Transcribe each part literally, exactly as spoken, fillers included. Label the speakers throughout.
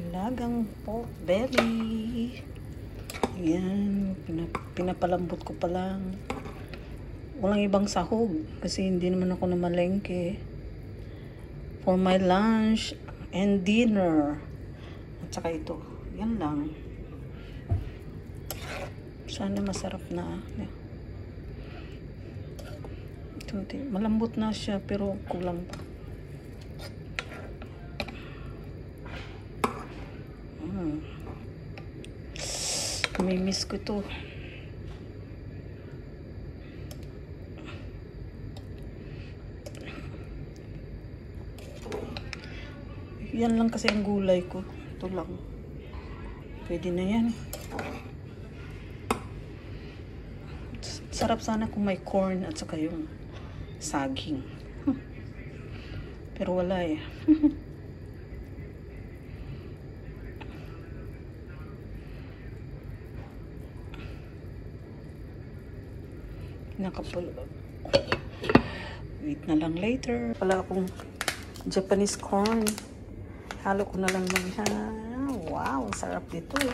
Speaker 1: Nilagang pork belly. Ayan, pinap pinapalambot ko pa lang. Walang ibang sahog kasi hindi naman ako namalengke. For my lunch and dinner. At saka ito, yan lang. Sana masarap na. Ito, malambot na siya pero kulang pa. Hmm. May miss ko ito. Yan lang kasi ang gulay ko. Ito lang. Pwede na yan. Sarap sana kung may corn at saka yung saging. Pero wala eh. Nakapul. Wait na lang later. Wala akong Japanese corn. Halo ko na lang siya. Wow, sarap dito eh.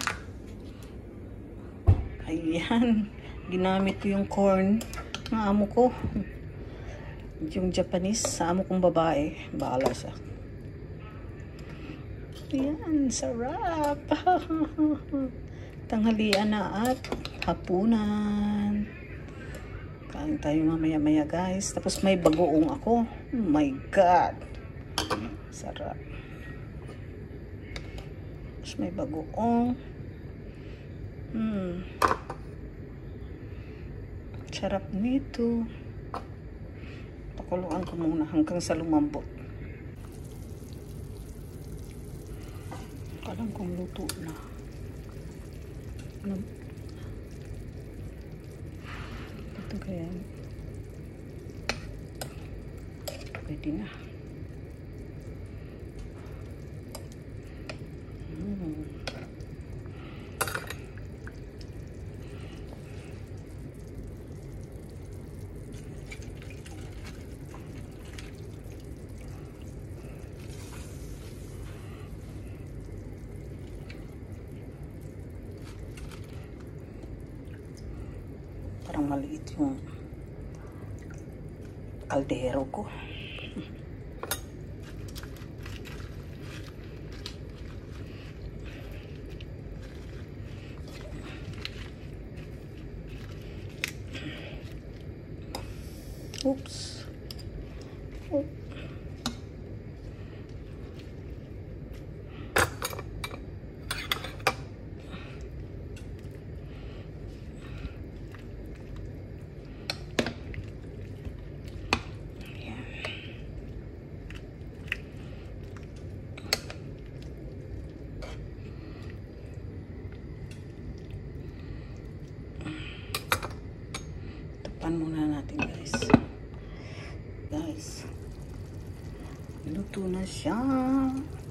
Speaker 1: Ayan. Ginamit ko yung corn ng amo ko. Yung Japanese sa amo kong babae. Bahala siya. Ayan, sarap. Tanghalian na at hapunan. Kain tayo mamaya-maya guys. Tapos may bagoong ako. Oh my God. Sarap. Tapos may bagoong. Hmm. Sarap nito. Pakuluan ko muna hanggang sa lumambot. Alam kong luto na. Ito kaya. Pwede na. Hmm. Parang maliit yung kaldero ko. Oops. Oh. Tapan muna natin guys. Guys, luto na siya.